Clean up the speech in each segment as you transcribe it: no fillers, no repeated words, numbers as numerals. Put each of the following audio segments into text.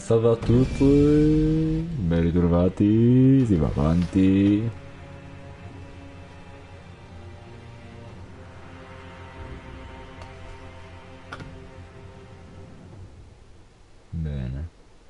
Salve a tutti, ben ritrovati, si va avanti. Bene.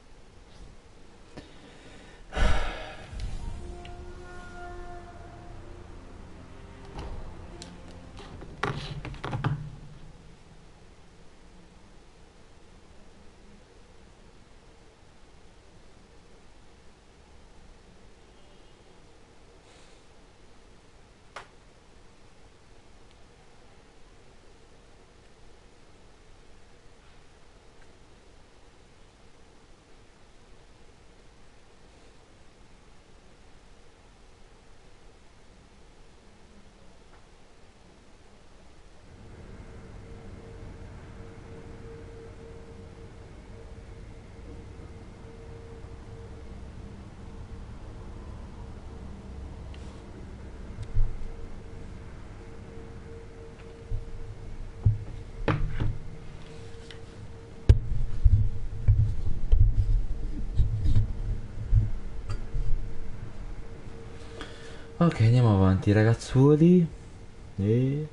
Ok, andiamo avanti ragazzuoli. E...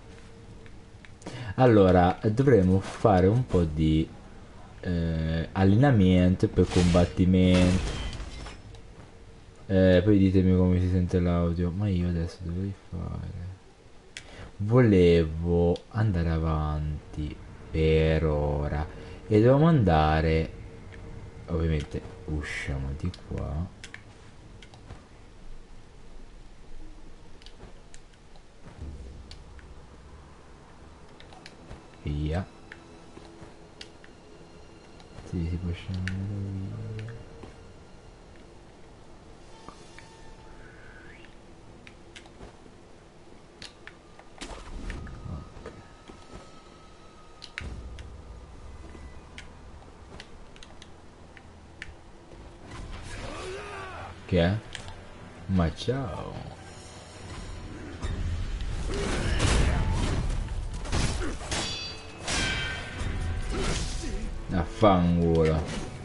Allora, dovremo fare un po' di allenamento per combattimento. Poi ditemi come si sente l'audio. Ma io adesso dovrei fare... Volevo andare avanti per ora. E dovevamo andare... Ovviamente usciamo di qua. Via. Sì, si può scendere via. Che è? Ma ciao. Affanculo.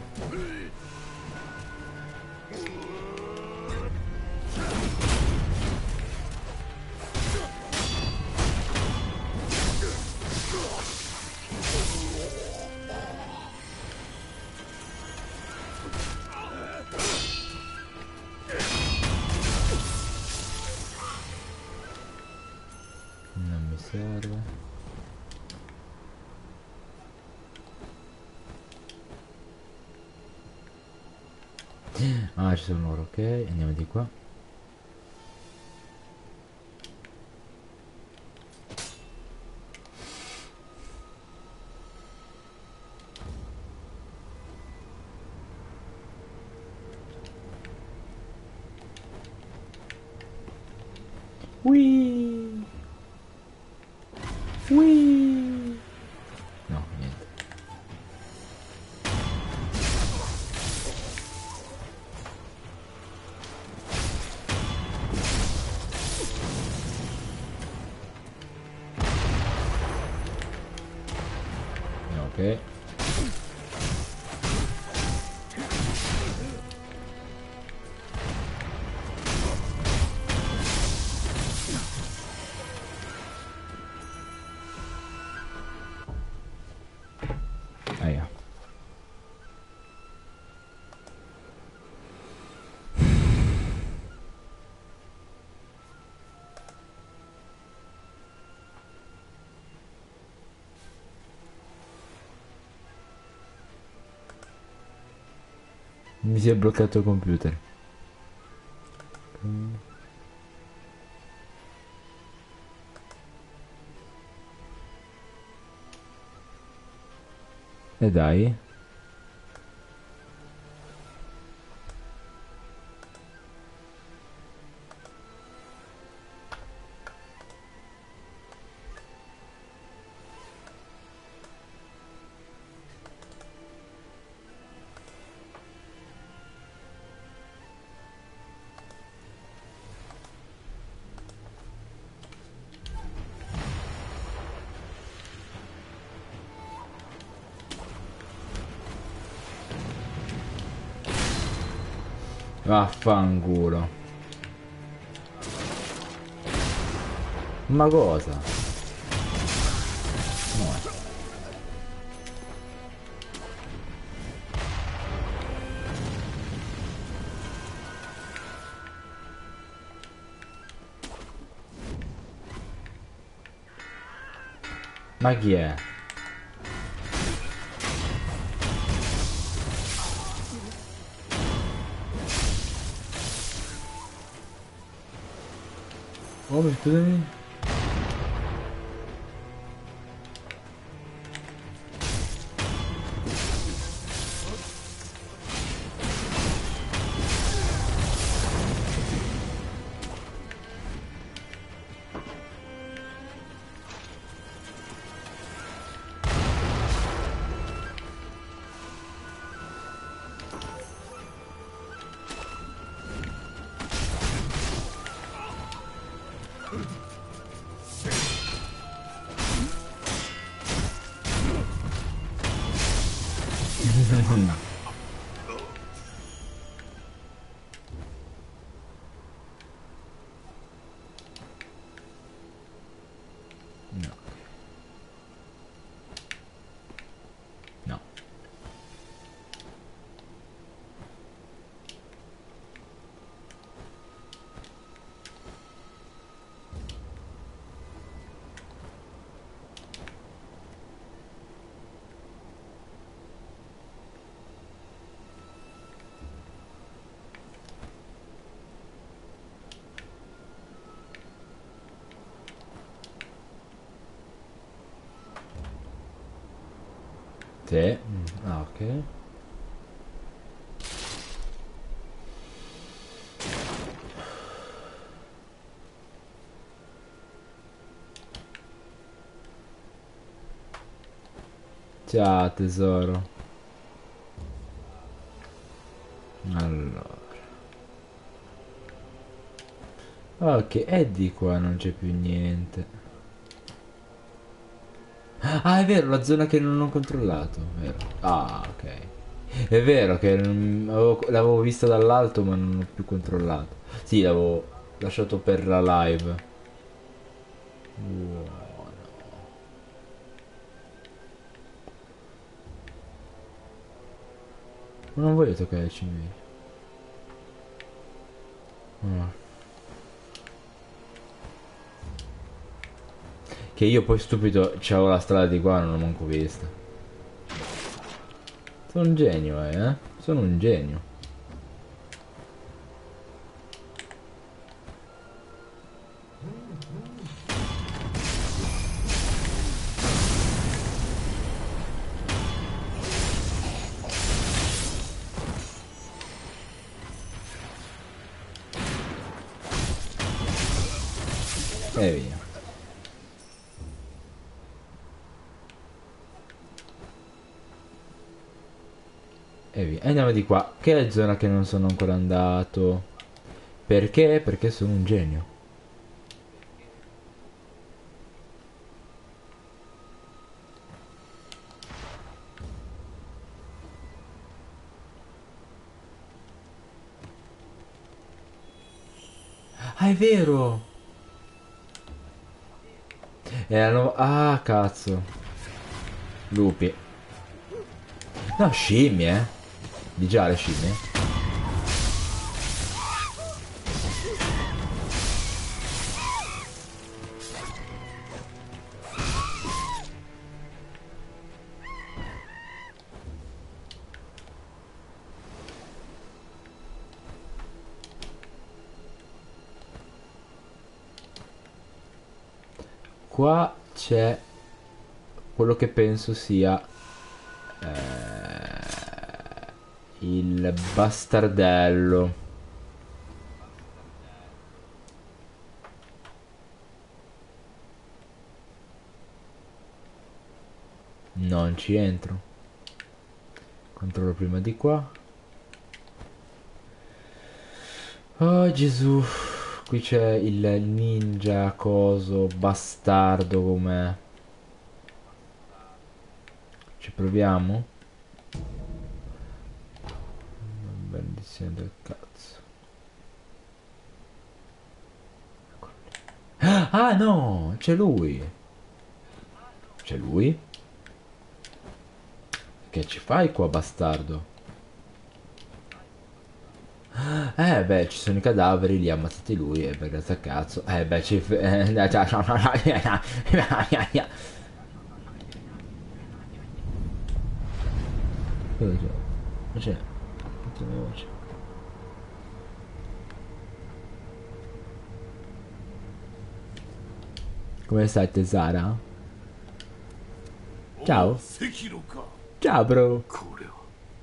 Non mi serve. Ah, ci sono loro, ok. Andiamo di qua. Whee! Whee! No, niente. Ok. Aia. Mi si è bloccato il computer. E dai. Vaffanculo. Ma cosa? No. Ma chi è? Oh, scusami. No, no. Sì. Ah, ok. Ciao tesoro. Allora. Ok, e di qua non c'è più niente. Ah, è vero, la zona che non ho controllato. Vero. Ah, ok. È vero che l'avevo vista dall'alto ma non ho più controllato. Sì, l'avevo lasciato per la live. Buono. Ma non voglio toccare il cimelio. Ah. Che io poi stupido c'avevo la strada di qua, non l'ho manco vista. Sono un genio, eh? Sono un genio. E via. E via. E andiamo di qua. Che è la zona che non sono ancora andato. Perché? Perché sono un genio. Ah, è vero! Erano... Ah, cazzo. Lupi. No, scimmie, eh. Di già le scimmie. Qua c'è quello che penso sia il bastardello. Non ci entro. Controllo prima di qua. Oh Gesù. Qui c'è il ninja coso bastardo com'è. Ci proviamo? Benedizione del cazzo. Ah no, c'è lui. C'è lui? Che ci fai qua, bastardo? Beh, ci sono i cadaveri, li ha ammazzati lui, e per grazie a cazzo. Beh, ci... Cosa c'è? Non c'è. Non c'è una voce. Come stai, tesara? おお、 Ciao. 赤炉か。 Ciao, bro. これは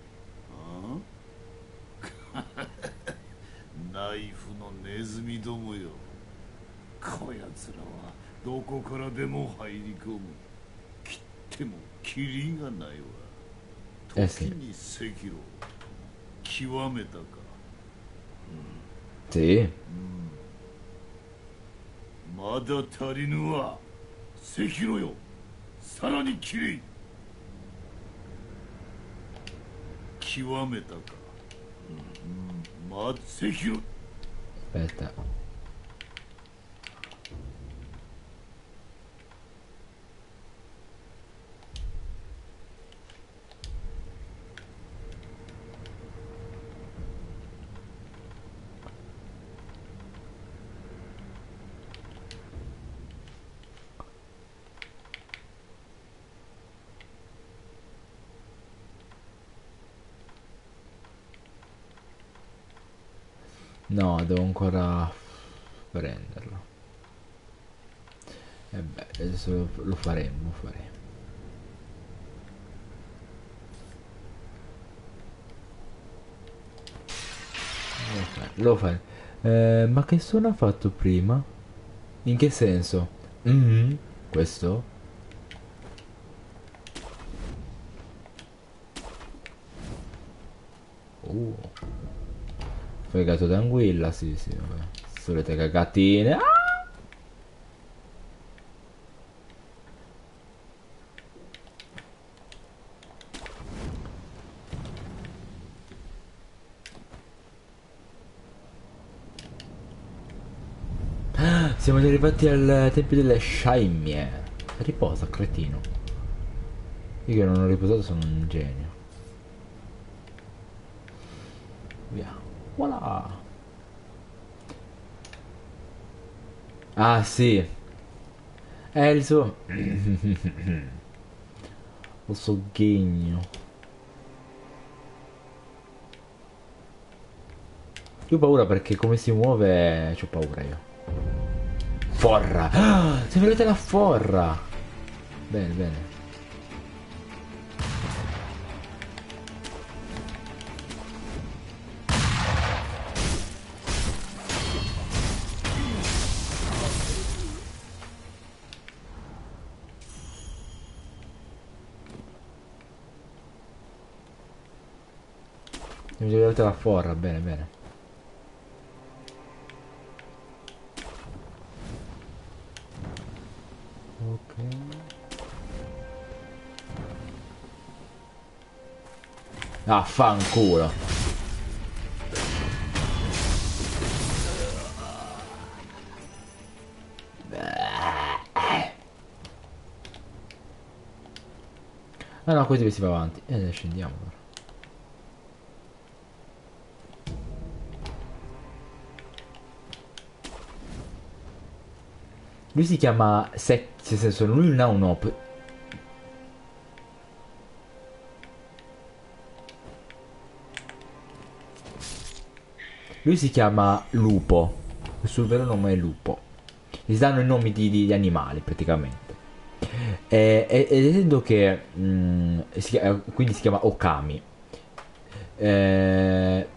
ナイフのネズミどもよ。こやつらはどこからでも入り込む。切ってもキリがないわ。時に赤炉極めたか。 Sì. まだ足りぬわ。赤炉よ。さらにキリ。極めたか。ま、赤炉。 Aspetta. No, devo ancora prenderlo. E beh, adesso lo faremo, lo faremo. Lo faremo. Ma che suono ha fatto prima? In che senso? Questo? Uh, fegato d'anguilla, sì, sì, vabbè. Solite cagatine. Ah! Siamo arrivati al tempio delle scimmie. Riposa, cretino. Io che non ho riposato sono un genio. Via. Voilà. Ah, sì. È il suo... Lo sogghigno. Io ho paura perché come si muove... C'ho paura io. Forra! Ah, se vedete la forra! Bene, bene. Mi vedete la forra, bene, bene. Ok. Ah, fanculo. Ah no, così si va avanti. E scendiamo allora. Lui si chiama Sek, nel senso lui non ha un op. Lui si chiama Lupo. Il suo vero nome è Lupo. Gli si danno i nomi di animali praticamente. Ed essendo che quindi si chiama Okami. Eh,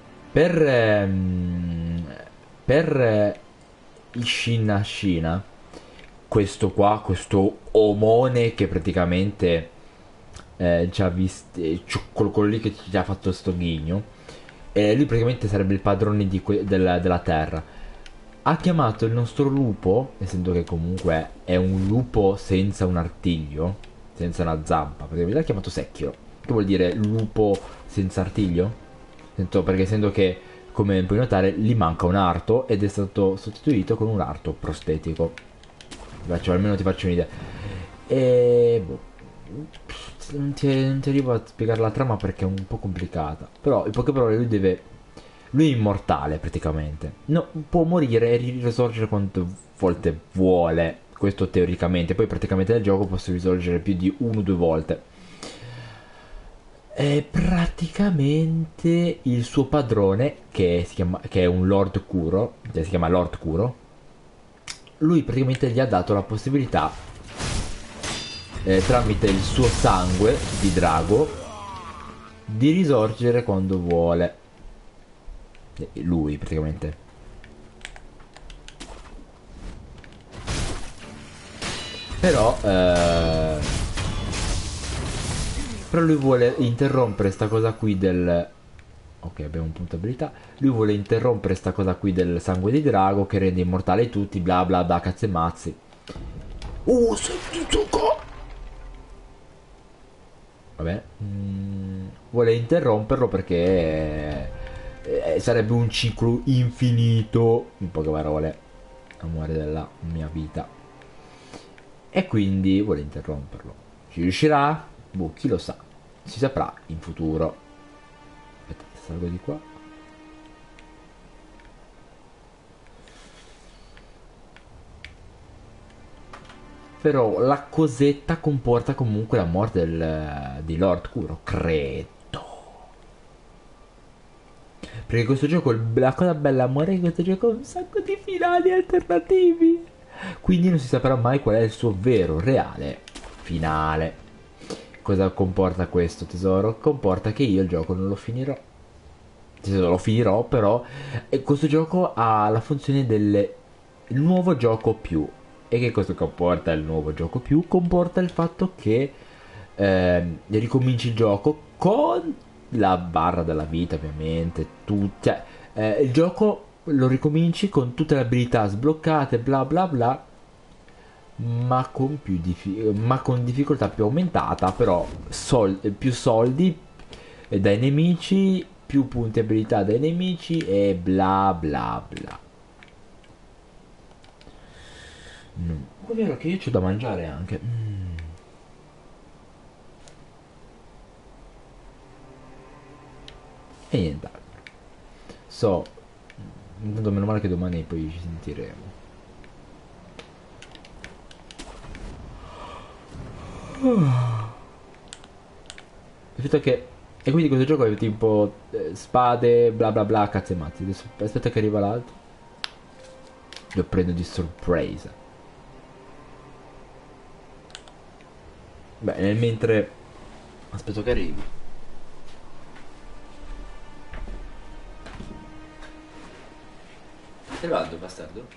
per Ishin Ashina, questo qua, questo omone che praticamente ci ha visto, quello lì che ci ha fatto sto ghigno, lui praticamente sarebbe il padrone della terra. Ha chiamato il nostro lupo, essendo che comunque è un lupo senza un artiglio, senza una zampa, praticamente l'ha chiamato Secchio, che vuol dire lupo senza artiglio. Perché essendo che come puoi notare gli manca un arto ed è stato sostituito con un arto prostetico. Almeno ti faccio un'idea. E boh, non ti arrivo a spiegare la trama perché è un po' complicata. Però in poche parole lui è immortale praticamente. No, può morire e risorgere quante volte vuole. Questo teoricamente. Poi praticamente nel gioco posso risorgere più di 1 o 2 volte. E praticamente il suo padrone, che è un Lord Kuro, cioè si chiama Lord Kuro, lui praticamente gli ha dato la possibilità, tramite il suo sangue di drago, di risorgere quando vuole. Lui praticamente. Però lui vuole interrompere sta cosa qui del... Ok, abbiamo un punto abilità. Lui vuole interrompere sta cosa qui del sangue di drago che rende immortali tutti, bla bla bla, cazzo e mazzi. Senzuko! Vabbè. Vuole interromperlo perché sarebbe un ciclo infinito, in poche parole, amore della mia vita. E quindi vuole interromperlo. Ci riuscirà? Boh, chi lo sa. Si saprà in futuro. Aspetta, salgo di qua. Però la cosetta comporta comunque la morte di Lord Kuro, credo. Perché questo gioco, la cosa bella, amore, è che questo gioco ha un sacco di finali alternativi. Quindi non si saprà mai qual è il suo vero, reale finale. Cosa comporta questo, tesoro? Comporta che io il gioco non lo finirò. Lo finirò, però questo gioco ha la funzione del nuovo gioco più. E che cosa comporta il nuovo gioco più? Comporta il fatto che ricominci il gioco con la barra della vita, ovviamente. Cioè, il gioco lo ricominci con tutte le abilità sbloccate, bla bla bla, ma con ma con difficoltà più aumentata, però più soldi dai nemici, più punti abilità dai nemici e bla bla bla. È vero che io c'ho da mangiare anche. E nient'altro. Intanto meno male che domani poi ci sentiremo. Il fatto è che... E quindi questo gioco è tipo spade, bla bla bla, cazzo e mazzi. Adesso aspetta che arriva l'altro. Lo prendo di sorpresa. Beh, nel mentre aspetto che arrivi. Te vado, bastardo?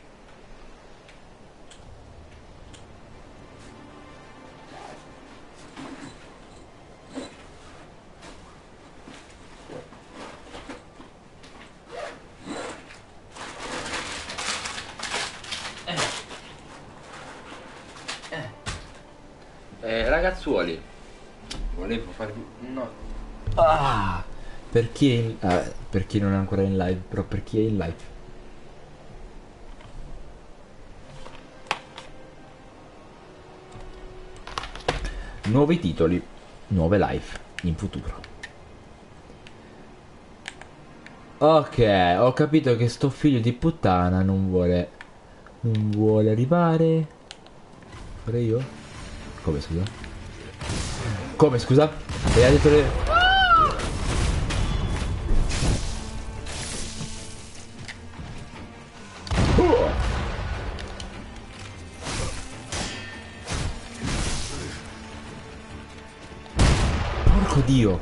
Ragazzuoli, volevo farvi... No. Ah! Per chi non è ancora in live, però per chi è in live. Nuovi titoli, nuove live in futuro. Ok, ho capito che sto figlio di puttana non vuole arrivare. Fare io? Come scusa? Come scusa? E ha detto le... Porco dio.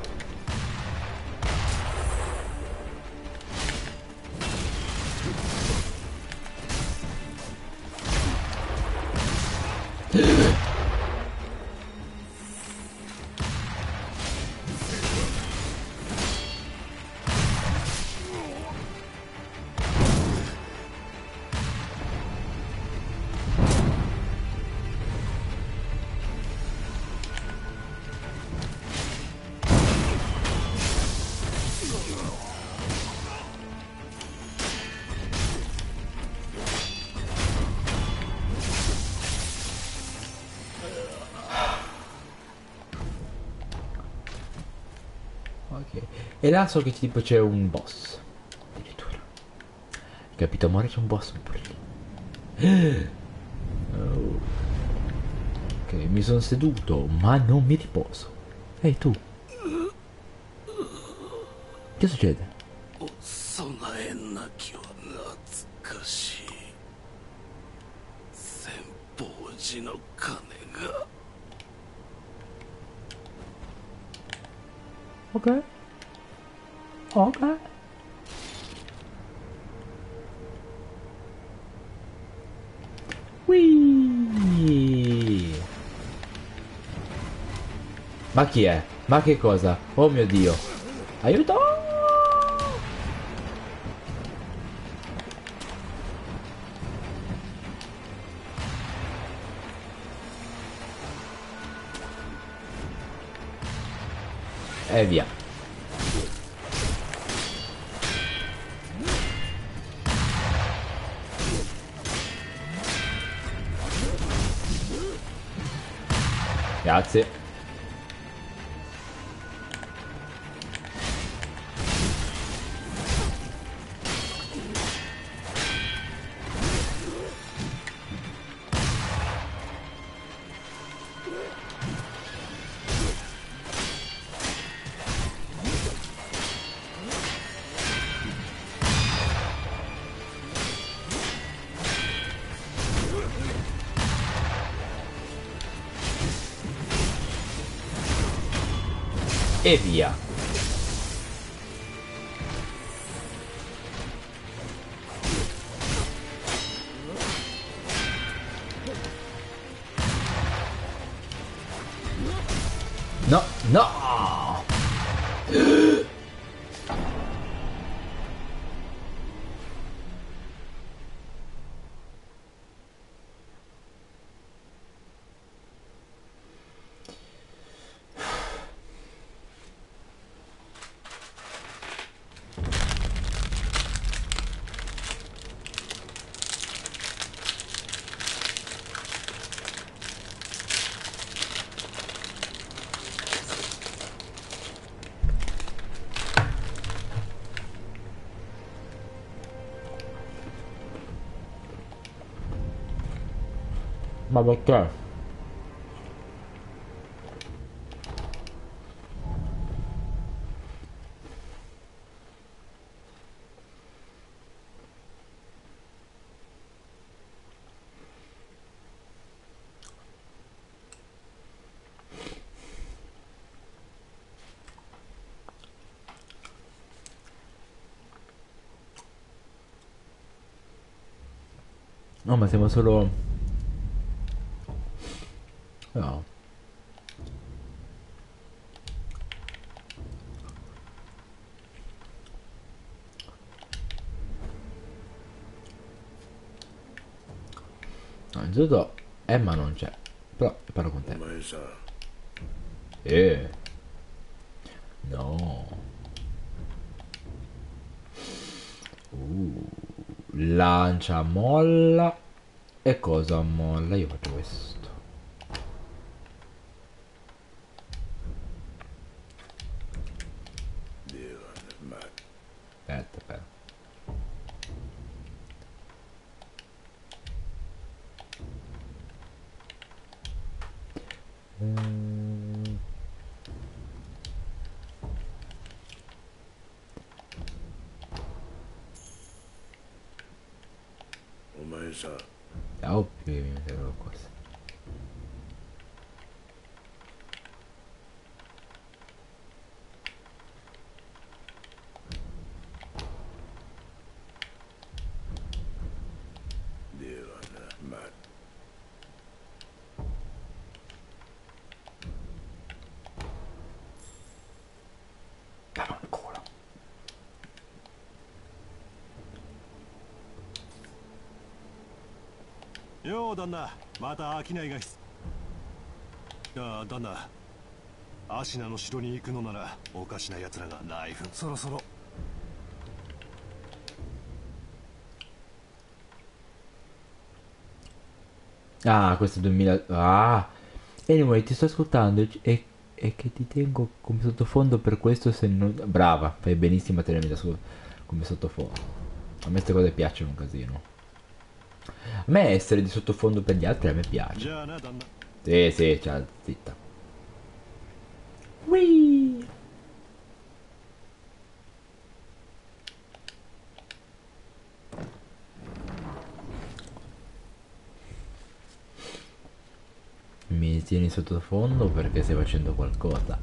E là so che tipo c'è un boss. Addirittura. Hai capito, amore? C'è un boss pure lì. Oh. Ok, mi sono seduto, ma non mi riposo. Ehi tu, che succede? お備えなきは懐かしい先方寺の金が Ok, ok. Whee! Ma chi è? Ma che cosa? Oh mio Dio. Aiuto! E via. Grazie. E via. No, no! Ma perché? No, ma siamo solo... No. No, innanzitutto Emma non c'è. Però parlo con お te. 前さ No. Lancia, molla. E cosa molla? Io faccio questo. ではなま Aspetta, aspetta. Mm, お前さ oh, mi serve qualcosa. ではなま Ancora. よう旦那また商いが必いや旦那アシナの城に行くのならおかしな奴らがナイフそろそろ Ah, questo è 2000... Ah! Anyway, ti sto ascoltando e E che ti tengo come sottofondo per questo se non... Brava, fai benissimo a tenermi come sottofondo. A me queste cose piacciono un casino. A me essere di sottofondo per gli altri a me piace. じゃあな旦那。 Sì, sì, ciao, zitta. Whee! Mi tieni sottofondo perché stai facendo qualcosa.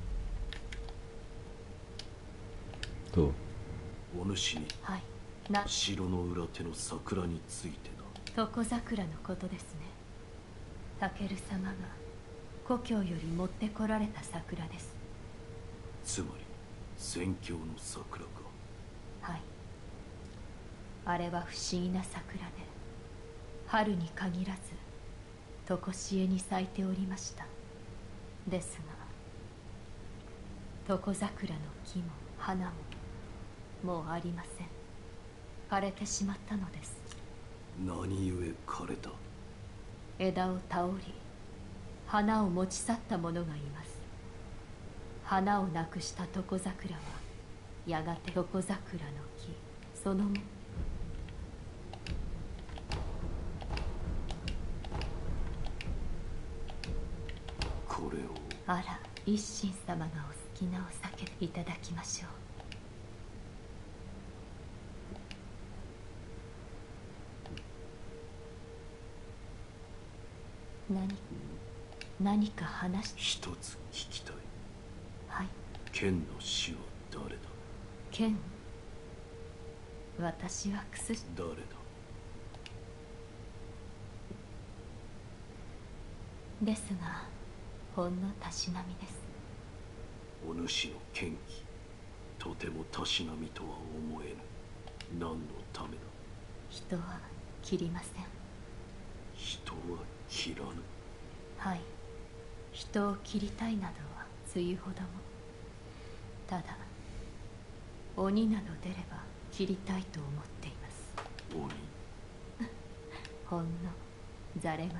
Tu. お主にはいな城の裏手の桜についてだ。 床桜のことですね。タケル様が故郷より持ってこられた桜です。 つまり宣教の桜か。 はい。あれは不思議な桜で春に限らず常しえに咲いておりました。ですが床桜の木も花ももうありません。枯れてしまったのです。 何故枯れた。 枝を倒り花を持ち去った者がいます。花をなくした床桜はやがて床桜の木そのもこれを。 あら一心様がお好きなお酒でいただきましょう。何か話し一つ聞きたい。 はい。 剣の死は誰だ。 剣私は薬誰だ。 ですがほんのたしなみです。 お主の剣気とてもたしなみとは思えぬ。何のためだ。 人は切りません。 人は切らぬ。 はい。人を切りたいなどはつゆほども。ただ鬼など出れば切りたいと思っています。 鬼。 ほんのざれ言。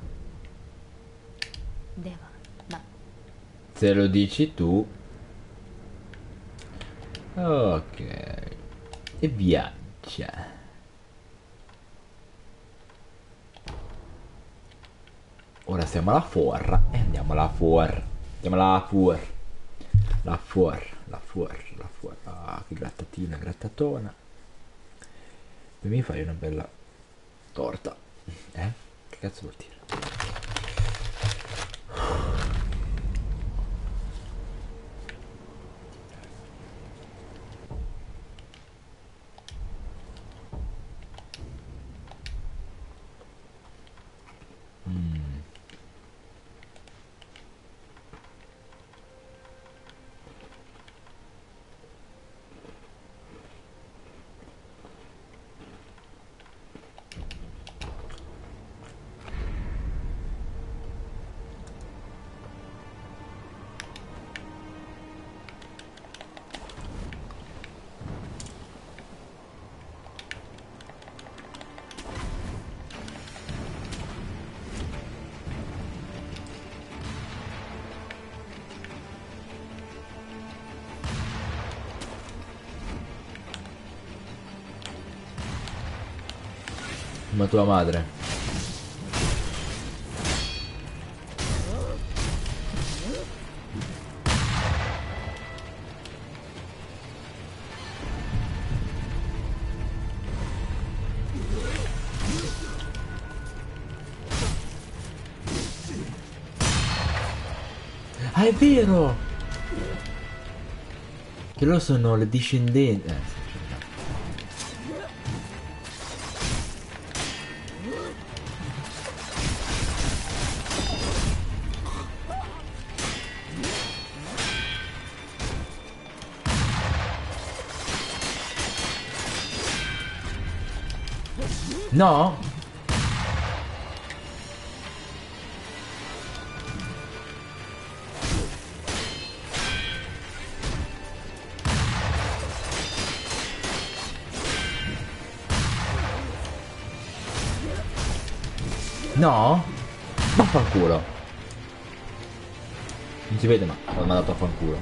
では Se lo dici tu. Ok. E viaggia. Ora siamo alla forra e andiamo alla forra. Andiamo alla forra. La forra, la forra, la forra. Ah, che grattatina, grattatona. E mi fai una bella torta. Che cazzo vuol dire? Come tua madre. Ah, è vero! Che loro sono le discendenti. Sì. No? No? Vaffanculo. Non si vede, ma l'ho mandato a fanculo.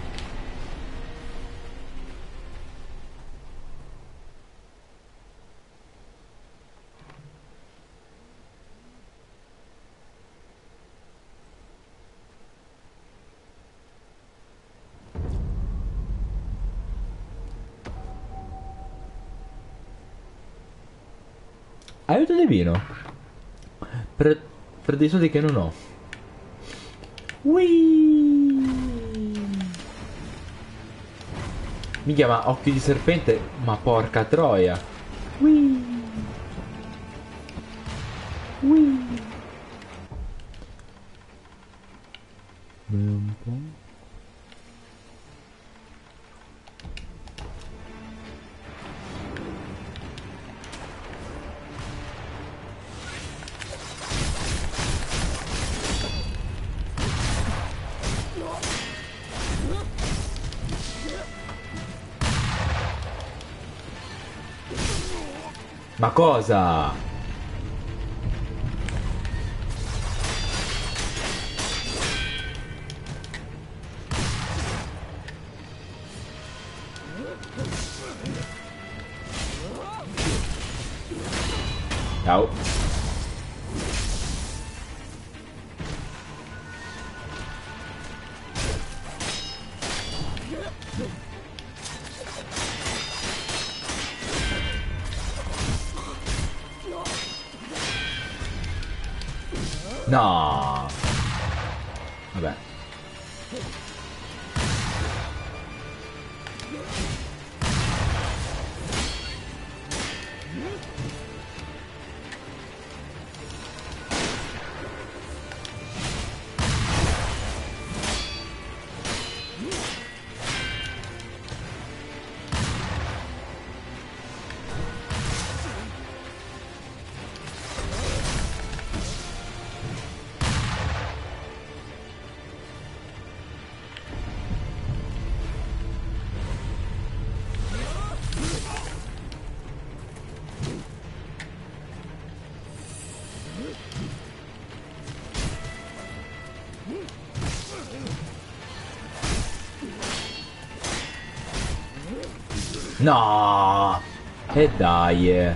Aiuto divino. Per dei soldi che non ho. Whee! Mi chiama occhio di serpente, ma porca troia. Whee! Whee! Un po'. Ma cosa? Ciao. No. Vabbè. No. E dai.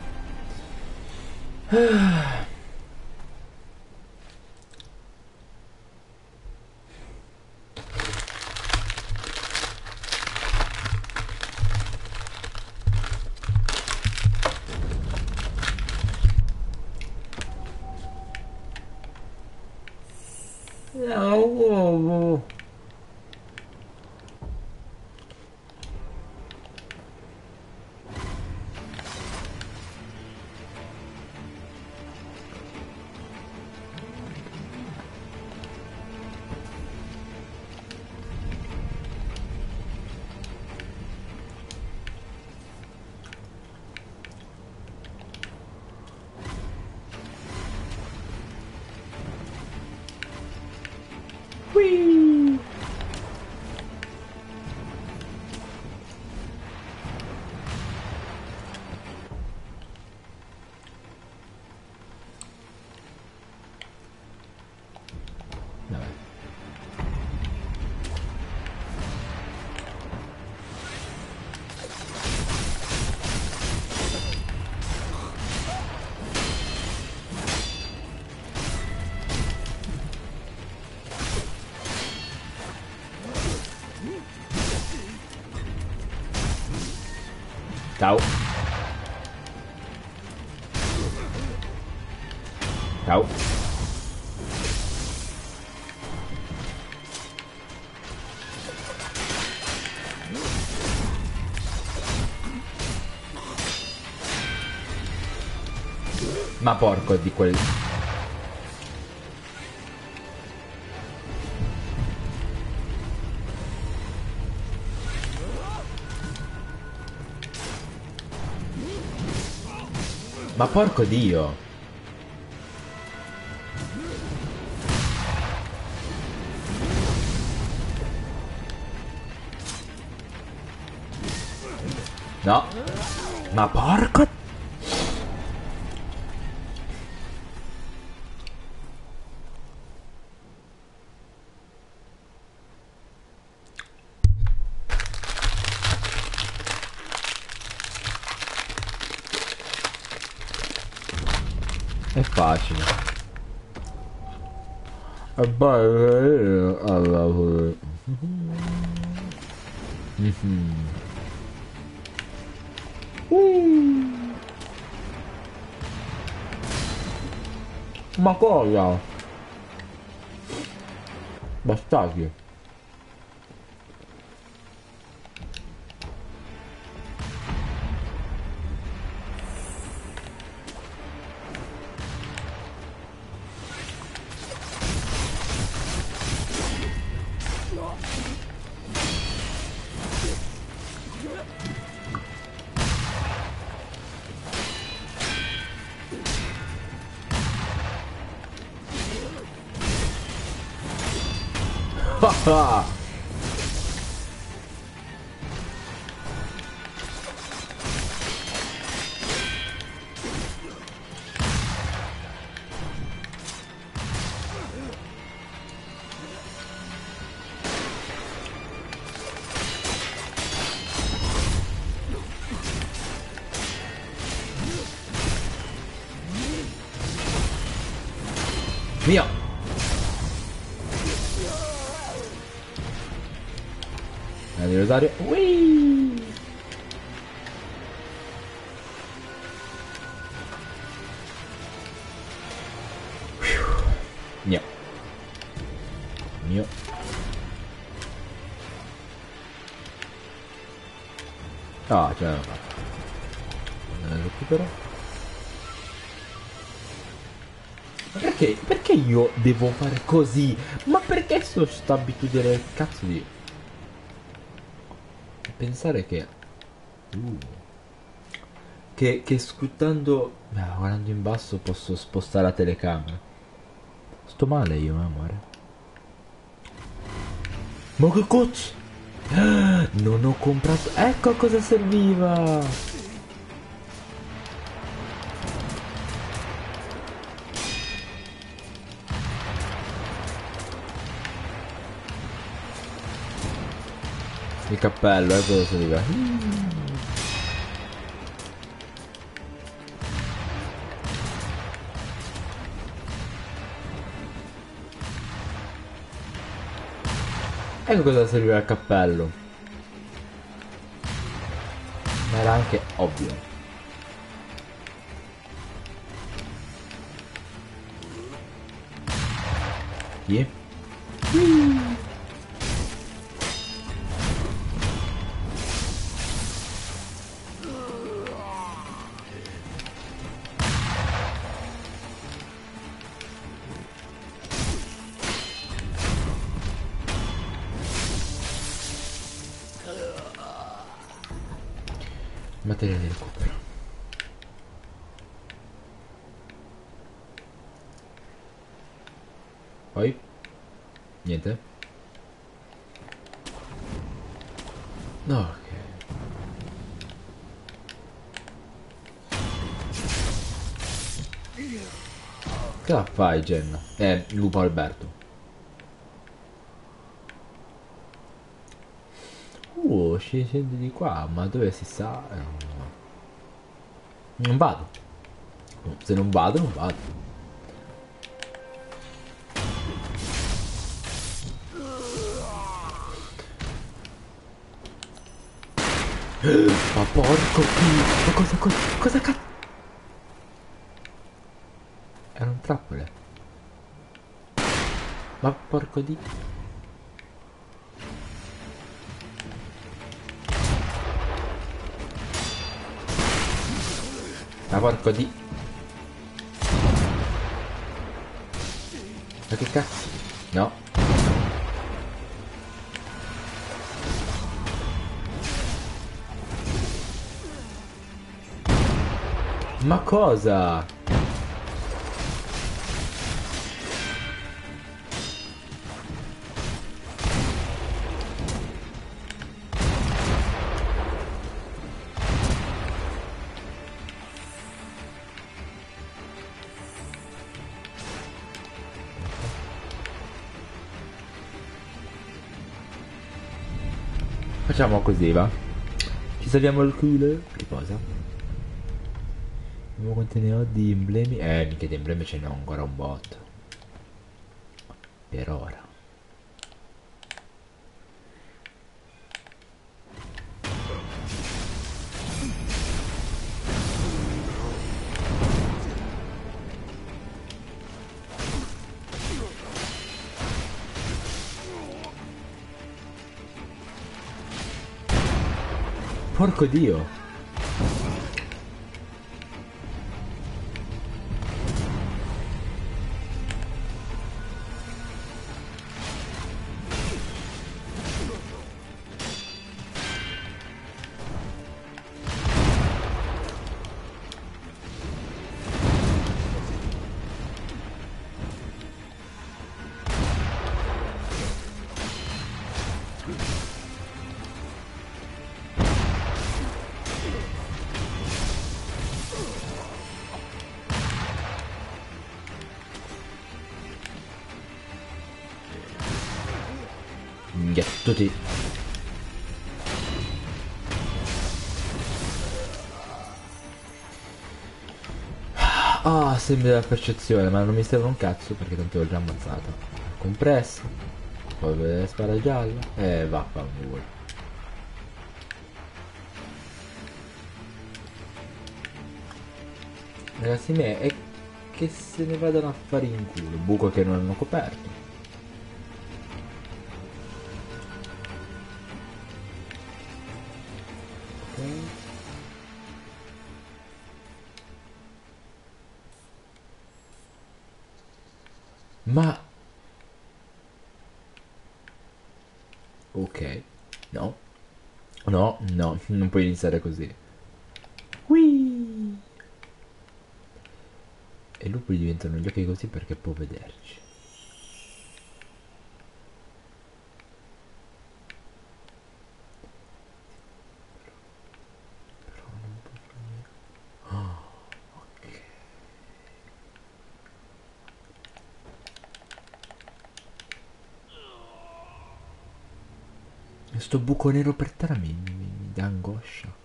No. Whee! Vabbè. Ciao. Ciao. Ma porco di quel... Ma porco Dio. No. Ma porco... facile. E poi allora. Ma cosa? Bastardi. Ah! Via! Anniversario. Whee! Mio. Mio. Ah, ce l'ho fatto. Recupero. Perché io devo fare così? Ma perché sto sta abitudine cazzo di pensare che sfruttando guardando in basso posso spostare la telecamera. Sto male io, amore. Ma che cazzo? Non ho comprato. Ecco a cosa serviva. Il cappello, cosa serviva. Ecco cosa serviva il cappello. Ma era anche ovvio. Yeah. Materiale di recupero. Poi niente. No, ok. Che la fai, Jenna? Lupo Alberto. Scende di qua, ma dove si sta? Non vado. Se non vado, non vado. Ma porco qui! Ma cosa cazzo? Erano trappole. Ma porco di... Ma porco di... Ma che cazzo? No. Ma cosa? Facciamo così, va? Ci salviamo il culo. Riposa. Vediamo quanti ne ho di emblemi. Mica di emblemi ce ne ho ancora un botto. Per ora. Porco Dio! Tutti. Ah, sembra della percezione, ma non mi serve un cazzo perché tanto l'ho già ammazzato. Compresso. Poi vedere spada gialla. Vaffanculo. Ragazzi miei, è che se ne vadano a fare in culo. Buco che non hanno coperto. Ma... Ok. No. No, no, non puoi iniziare così. Whee! E i lupi diventano gli occhi così perché può vederci. Però non può fare... Oh, ok. E sto buco nero per terra mi dà angoscia.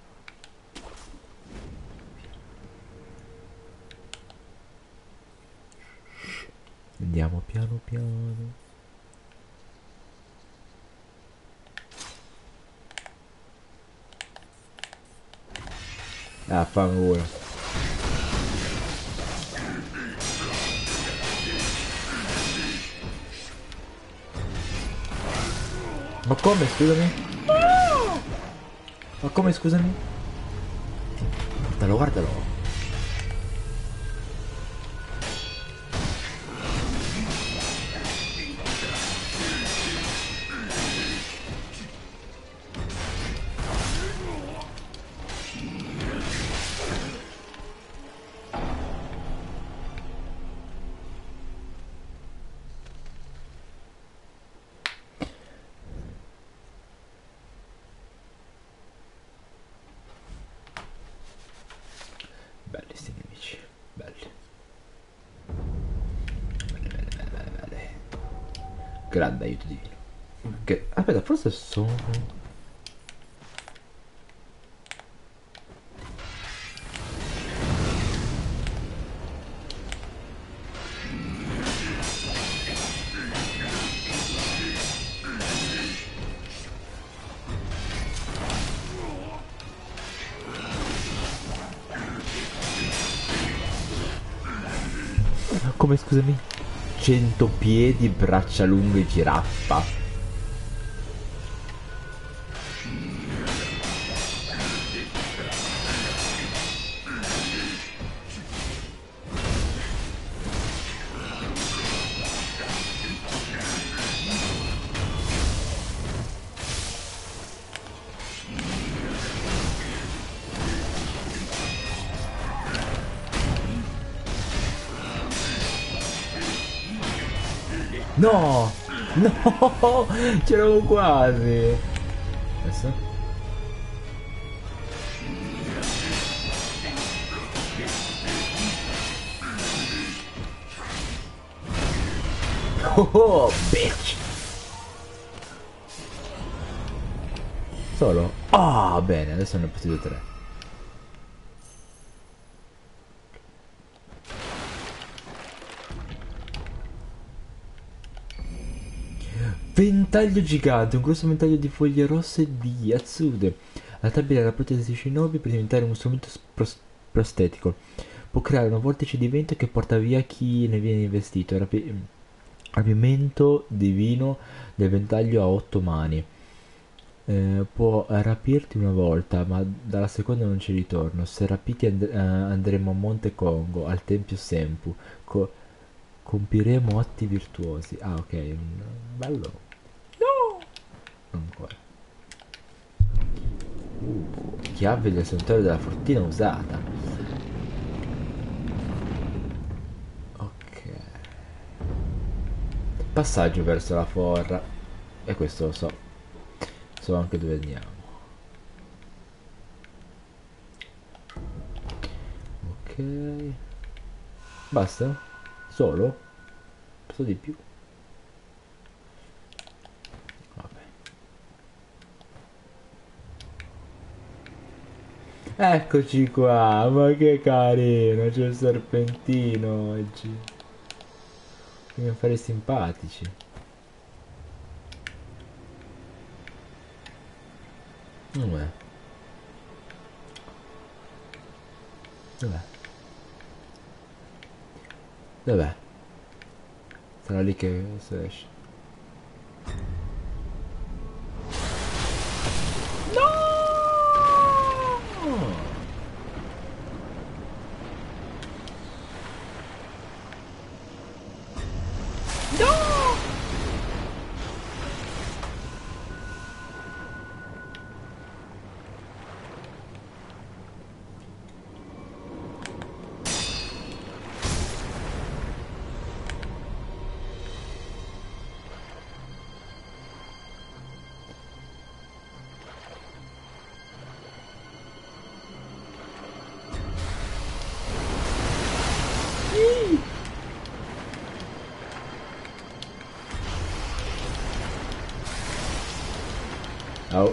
Andiamo piano piano. Ah, fanculo. Ma come, scusami? Ma come, scusami? Guardalo, guardalo. Belli sti nemici, belli. Belli. Grande aiuto divino. Che... Aspetta, forse sono... Come, scusami? 100 piedi, braccia lunghe, giraffa. No! No! C'eravamo quasi! Adesso? Oh, bitch! Solo? Ah, bene, adesso ne ho partito 3. Ventaglio gigante, un grosso ventaglio di foglie rosse di Yatsude. Adattabile alla protesi shinobi per diventare uno strumento prostetico. Può creare una vortice di vento che porta via chi ne viene investito. Rapimento divino del ventaglio a 8 mani. Può rapirti una volta, ma dalla seconda non c'è ritorno. Se rapiti andremo a Monte Congo, al Tempio Senpu. Compiremo atti virtuosi. Ah, ok, bello. No! Ancora. Chiave del santuario della fortuna usata. Ok. Passaggio verso la forra. E questo lo so. So anche dove andiamo. Ok. Basta? Solo? Posso di più? Vabbè. Eccoci qua, ma che carino, c'è il serpentino oggi. Mi affari simpatici. Dov'è? Dov'è? Dov'è? Sarà lì che se esce. Oh.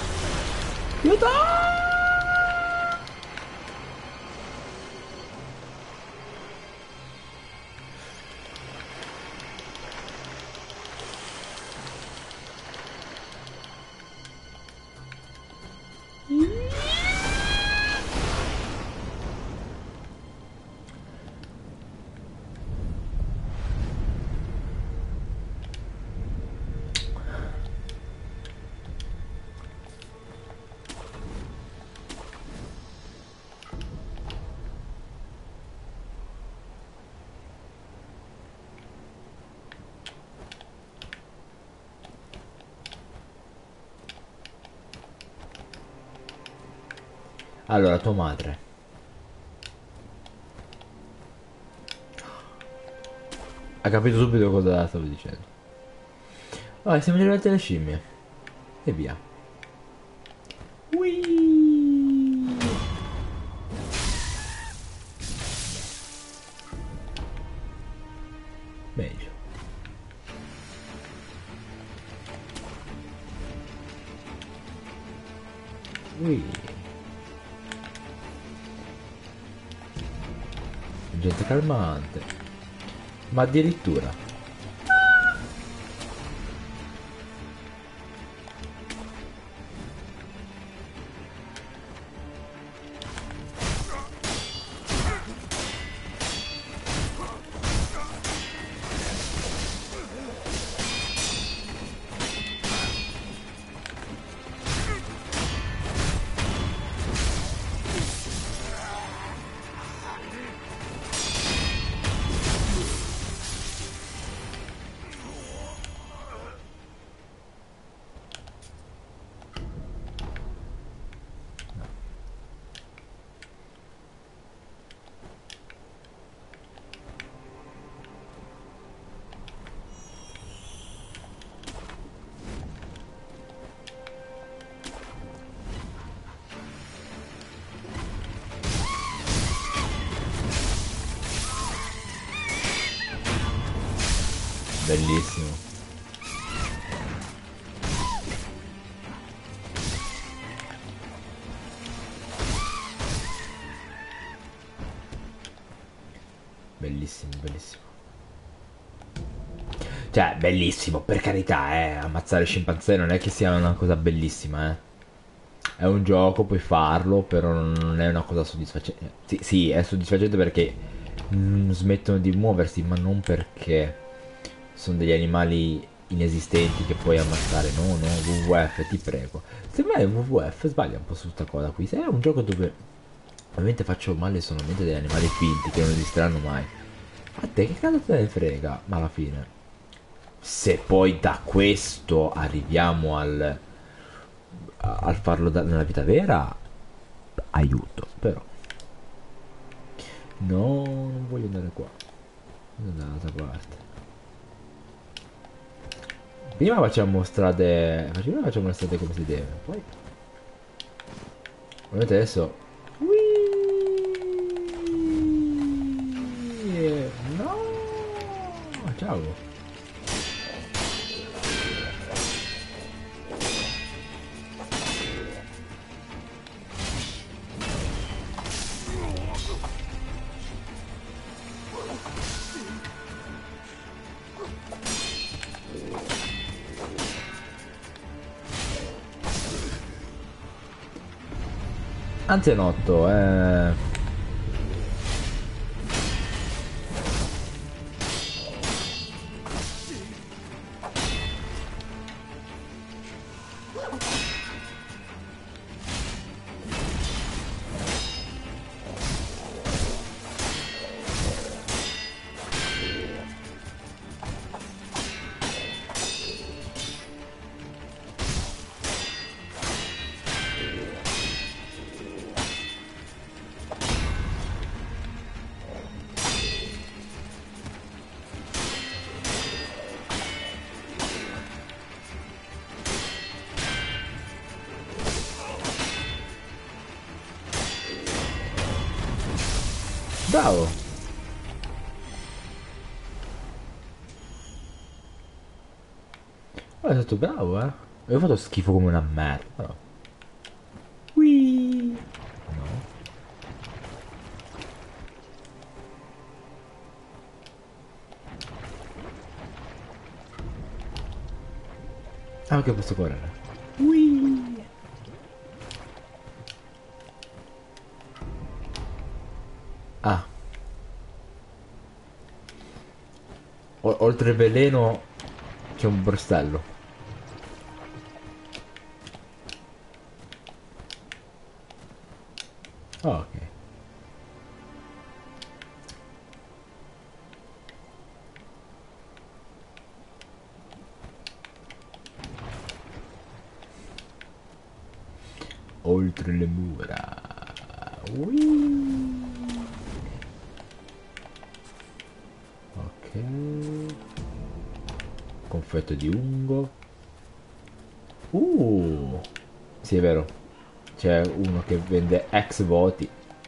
Allora, tua madre. Ha capito subito cosa stavo dicendo. Oh, siamo arrivati alle scimmie. E via. Whee! Meglio. Whee! Gente calmante. Ma addirittura. Cioè, bellissimo, per carità, ammazzare scimpanzé non è che sia una cosa bellissima, eh. È un gioco, puoi farlo, però non è una cosa soddisfacente. Sì, sì, è soddisfacente perché smettono di muoversi, ma non perché sono degli animali inesistenti che puoi ammazzare. No, no, WWF, ti prego. Se mai WWF sbaglia un po' su sta cosa qui. Se è un gioco dove ovviamente faccio male solamente degli animali finti che non esisteranno mai. A te che cazzo te ne frega? Ma alla fine, se poi da questo arriviamo al farlo nella vita vera, aiuto, però. No, non voglio andare qua. Voglio andare dall'altra parte. Prima facciamo strade. Prima facciamo le strade come si deve. Poi. Ovviamente adesso. No! Ciao! Anzianotto, bravo! Oh, è stato bravo, eh! Io ho fatto schifo come una merda, però. Whee! No. Ah, ok, posso correre. Whee! Ah, oltre il veleno c'è un borstello. Oh, ok. Oltre le mura. Whee! Ok. Confetto di ungo. Sì, è vero. C'è uno che vende ex voti.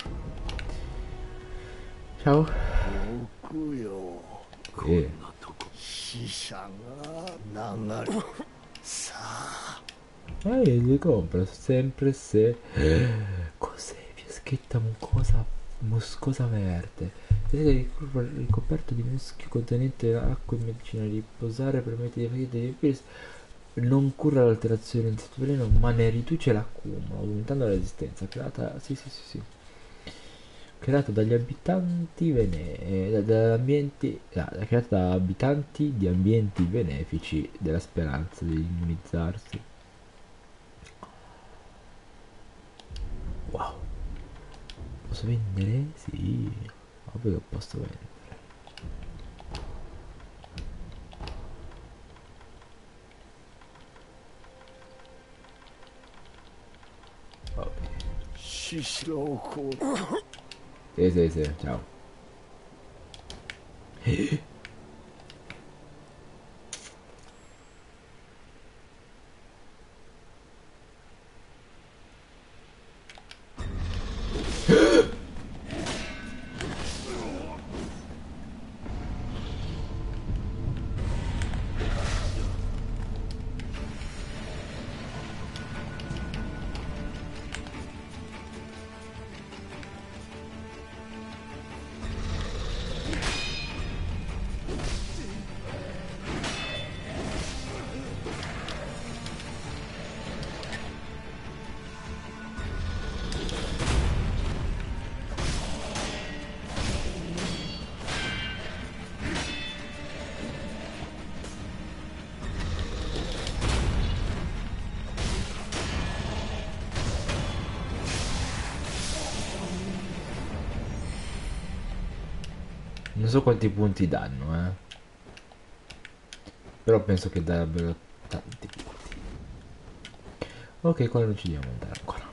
Ciao. 僕よこん Eh. なとこ死者が流れさあ Li compro sempre se. Cos'è? Fiaschetta muscosa verde. Vedete ricoperto di muschio contenente acqua e medicina. Riposare permette ai pazienti di riempirsi. Non cura l'alterazione in stato veleno, ma ne riduce l'accumulo, aumentando la resistenza. Creata. Sì, sì, sì, sì. Creata dagli abitanti da ambienti. Creata da abitanti di ambienti benefici della speranza di immunizzarsi. Wow. Posso vendere? Sì. Ovvio che posso vendere. Ok. 死者をこう Sì, sì, sì, ciao. Non so quanti punti danno, però penso che darebbero tanti punti. Ok, qua non ci dobbiamo andare ancora.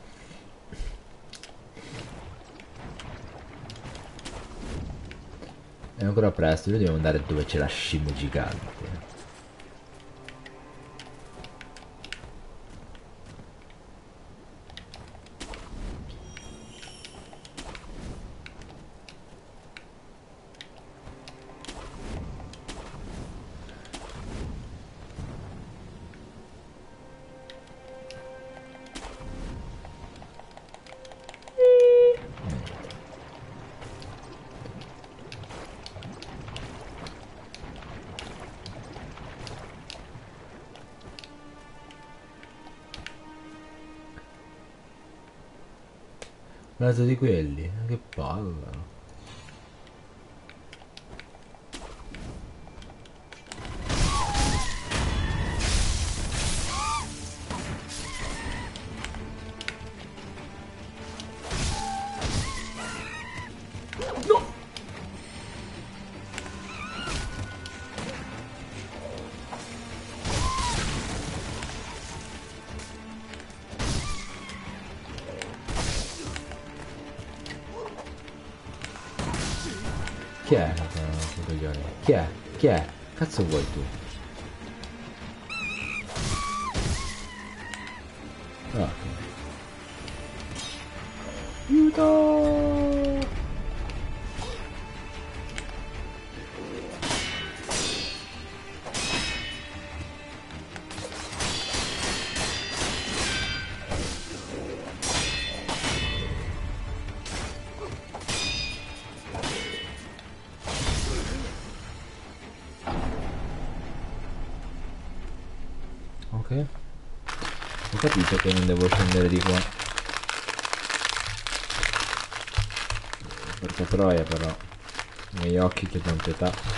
È ancora presto, noi dobbiamo andare dove c'è la scimmia gigante. Un altro di quelli, che palle. Chi è? Chi è? Chi è? Cazzo vuoi tu? Ah, ok. Aiuto! Ok. Ho capito che non devo scendere di qua. Porca troia però. I miei occhi chiedono pietà.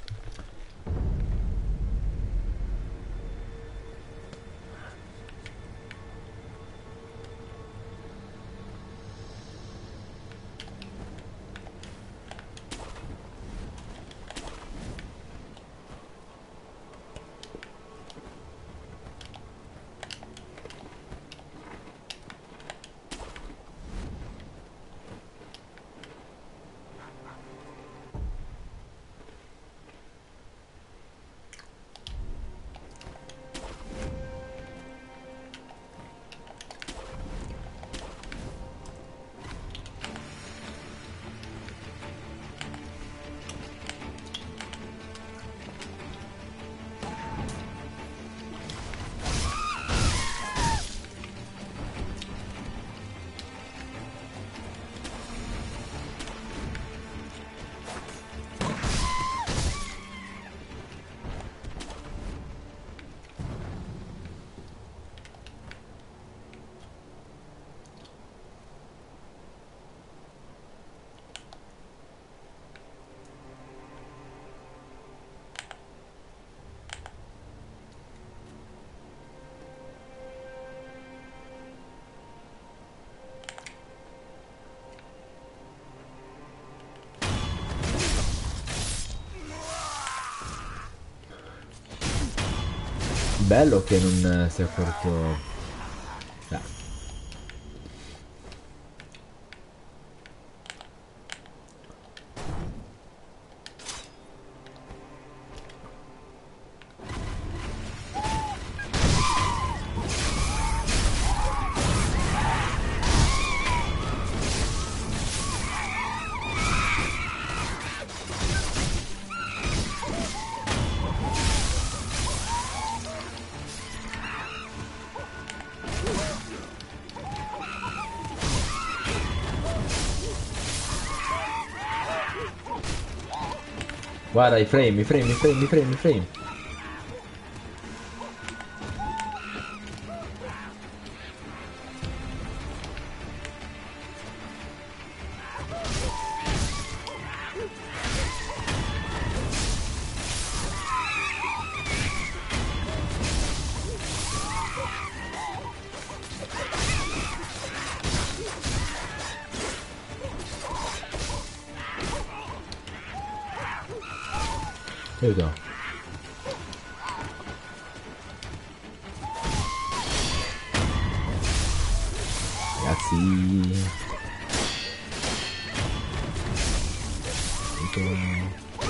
Bello che non si è accorto. Guarda i frame, i frame, i frame, i frame, i frame. Aiuto. Ragazzi. Aiuto.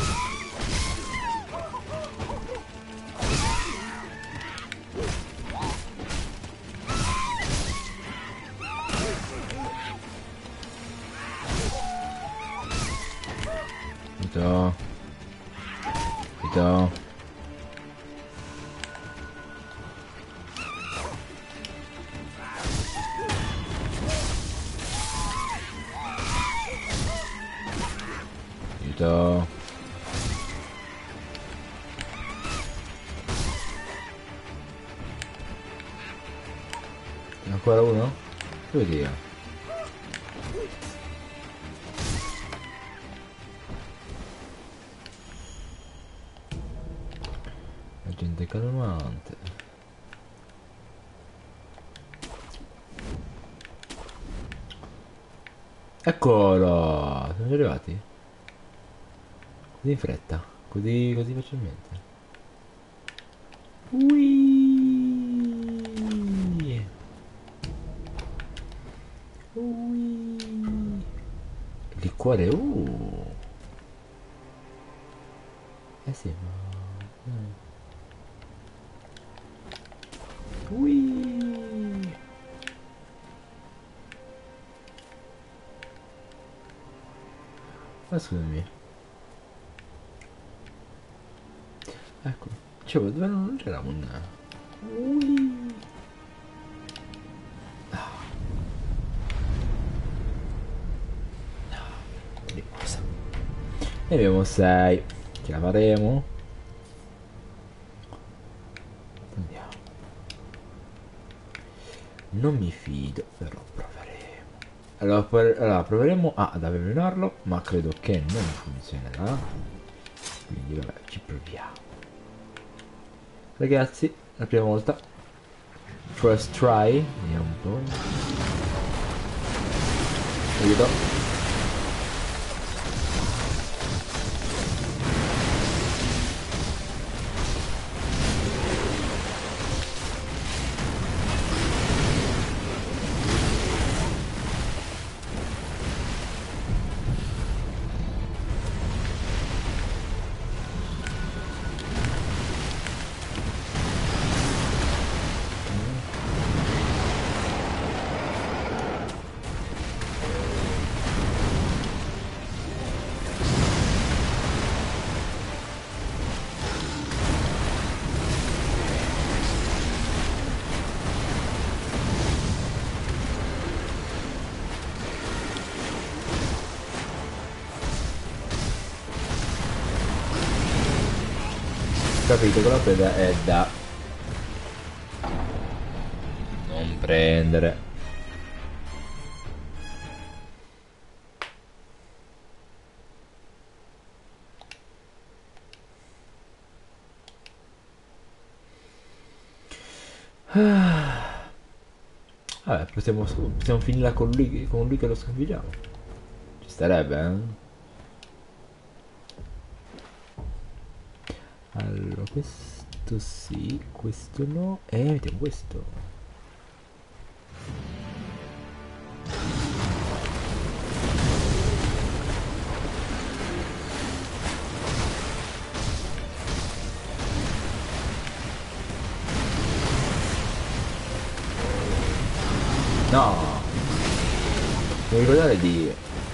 Aiuto. Aiuto. Aiuto. Ancora uno? Dove dia? Agente calmante. Eccolo! Siamo già arrivati? Così in fretta, così facilmente. Ui. Ui. Liquore, Eh sì, ma... Ui. Ma scusami. Ecco, dicevo, dove non c'era un... Ui. Cosa? Ne abbiamo 6. Ce la faremo? Andiamo. Non mi fido, però proveremo. Allora proveremo ad avvelenarlo, ma credo che non funzionerà. Quindi vabbè, ci proviamo. Ragazzi, la prima volta. First try. Vediamo un po'. Aiuto. Capito che la preda è da non prendere. Vabbè, possiamo finirla con lui che lo sconfiggiamo. Ci starebbe, eh? Allora, questo sì, questo no. E mettiamo questo. No! Devo ricordare di...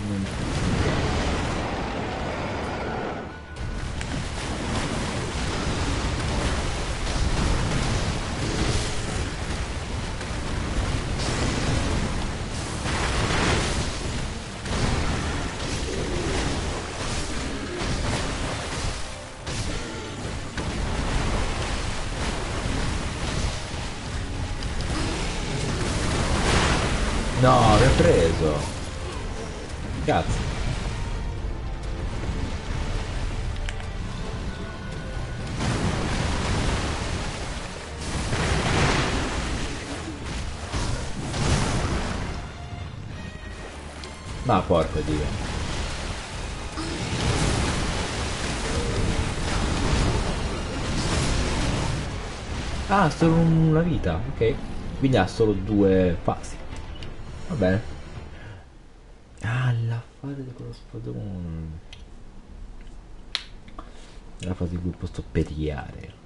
No, mi ha preso. Cazzo. Ma porco Dio. Ah, solo una vita, ok. Quindi ha solo 2 fasi. Va bene. Ah, la fase di quello spadone. La fase in cui posso periare.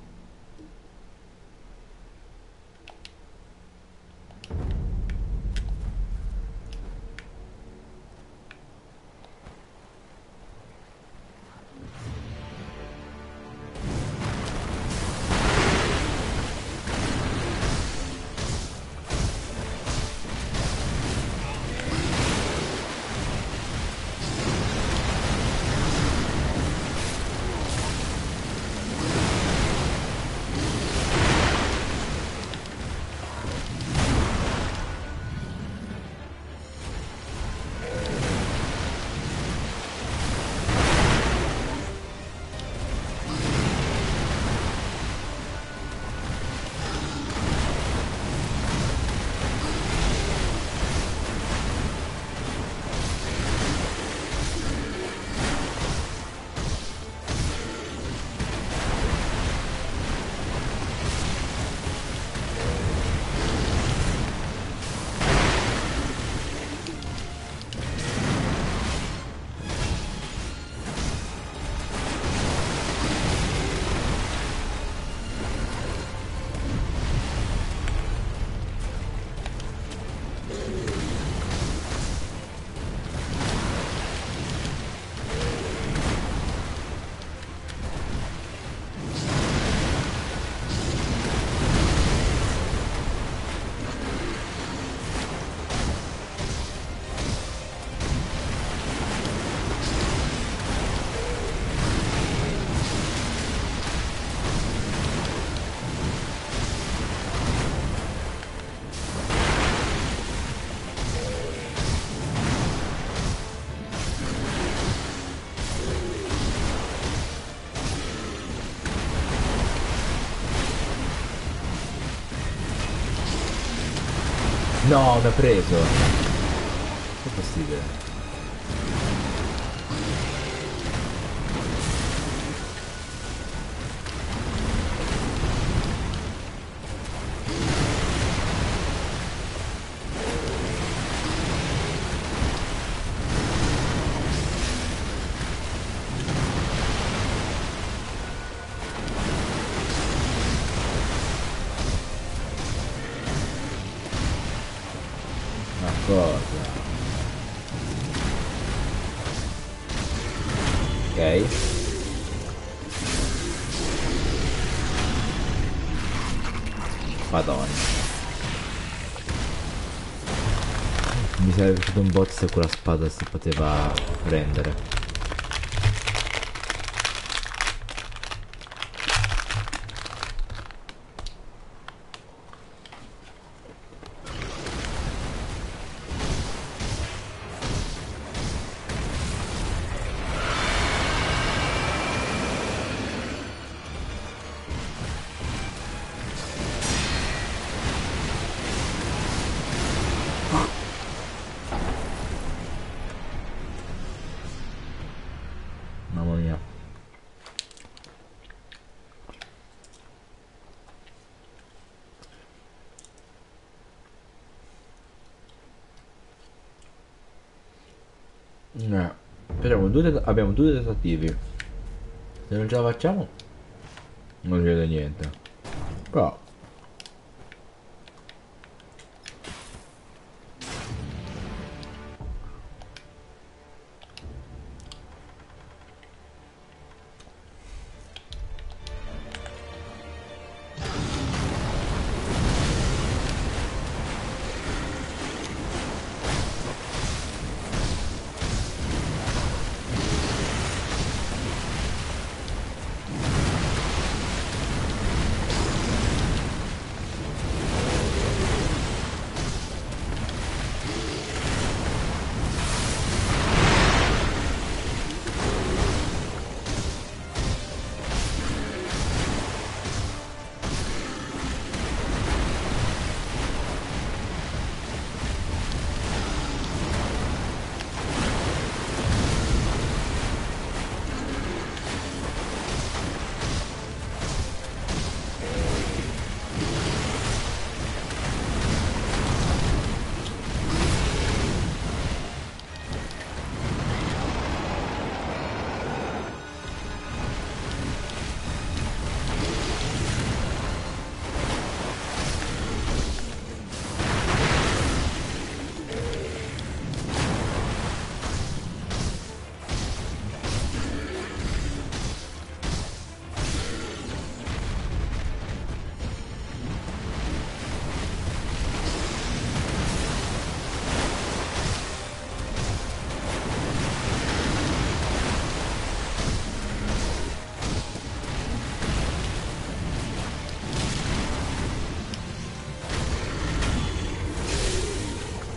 No, mi ha preso. Che possibile? Ma cosa? Ok. Madonna. Mi sarebbe piaciuto un bot se quella spada si poteva prendere. Mamma mia. Abbiamo due tentativi. Se non ce la facciamo, non succede niente. Però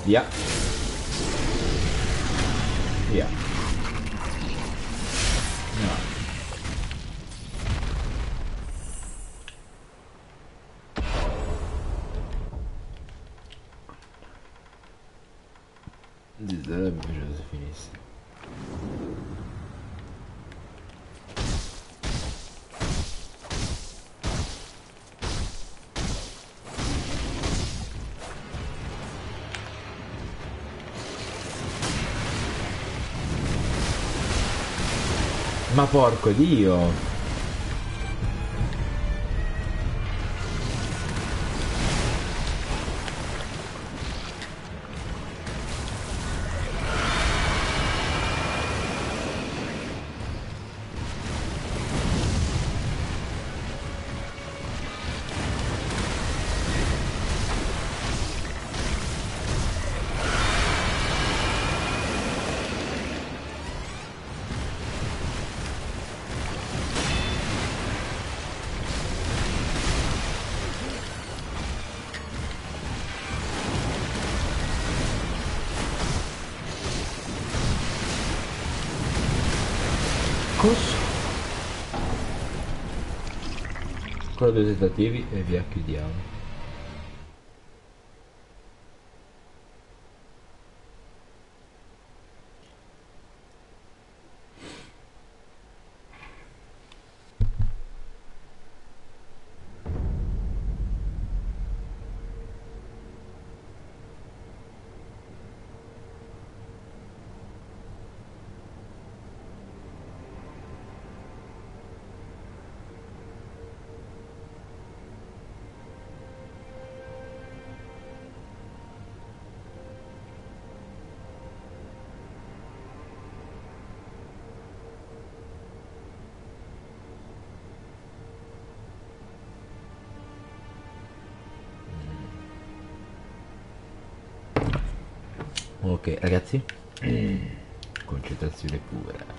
Via. Via. No. Sarebbe piaciuto se finisse. Ma porco Dio! Ancora 2 tentativi e via, chiudiamo. Ok ragazzi, concentrazione pura.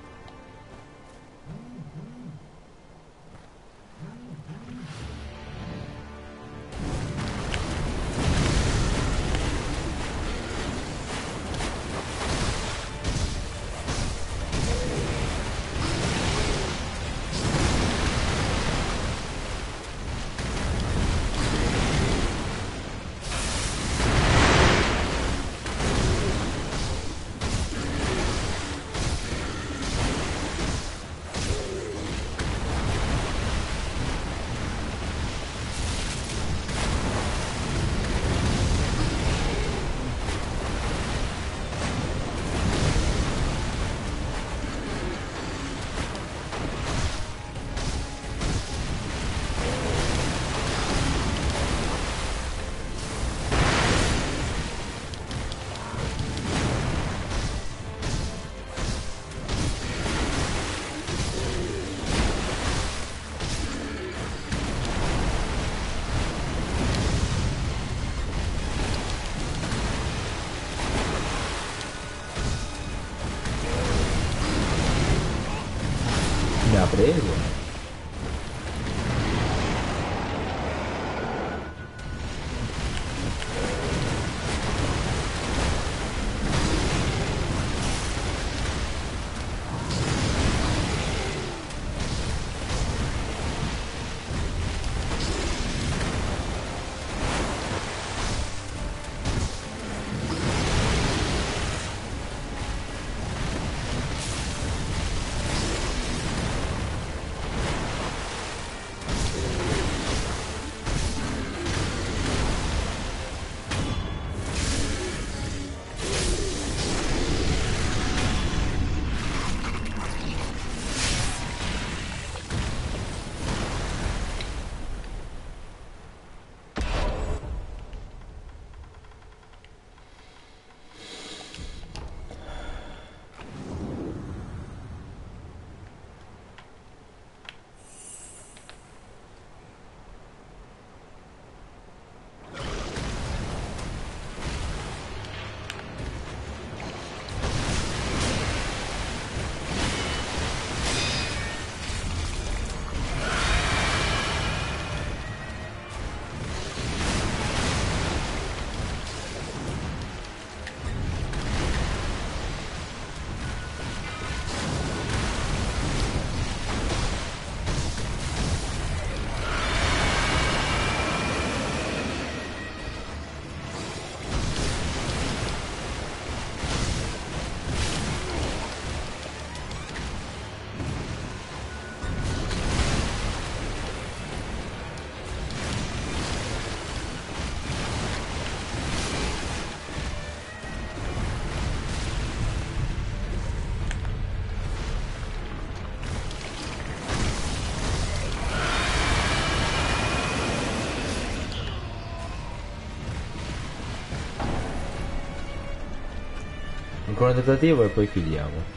ancora un tentativo e poi chiudiamo.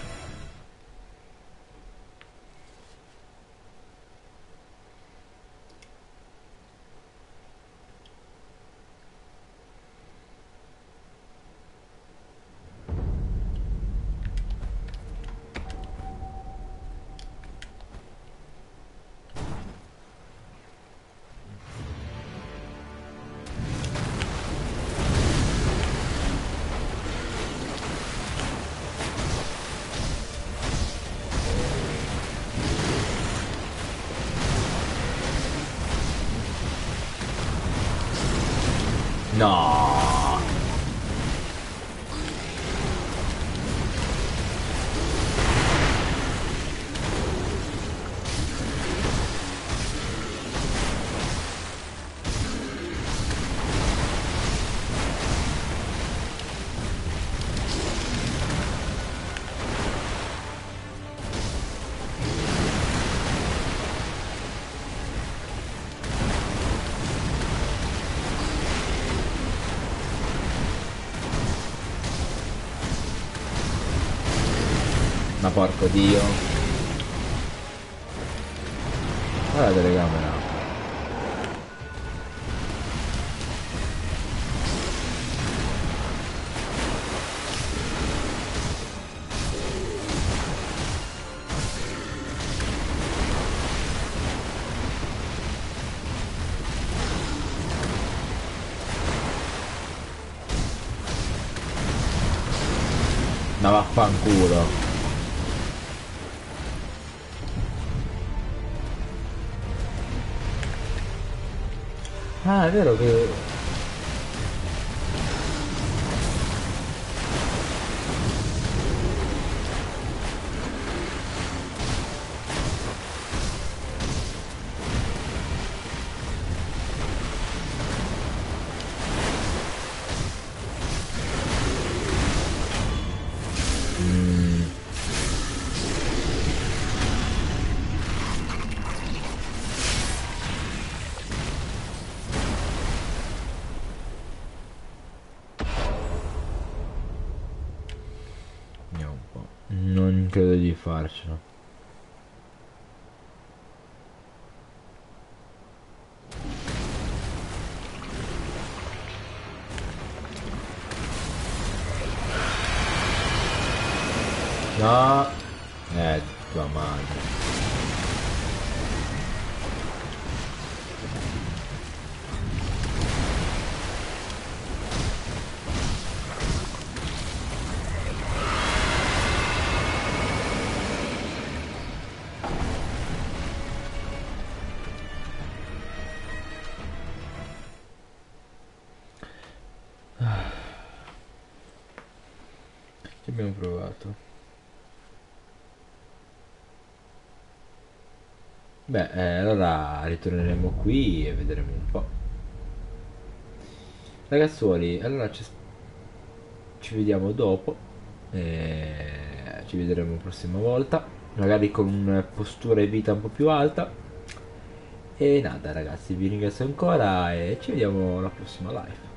No. Ma porco dio. Guarda la telecamera. Ma vaffanculo. Ah, è vero che... Vediamo un po'. Non credo di farcela. No. Tua madre. Ci abbiamo provato. Beh, allora ritorneremo qui e vedremo un po'. Ragazzuoli, allora ci vediamo dopo. Ci vedremo la prossima volta. Magari con una postura e vita un po' più alta. E nada ragazzi, vi ringrazio ancora e ci vediamo alla prossima live.